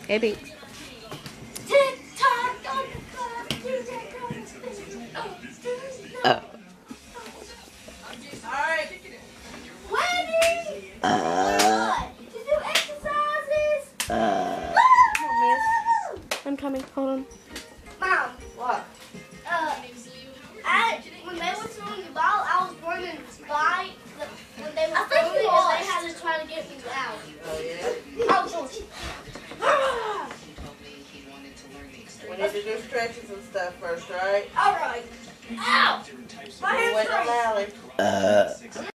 Hey, Binks. Oh. To do exercises. I'm coming. Hold on.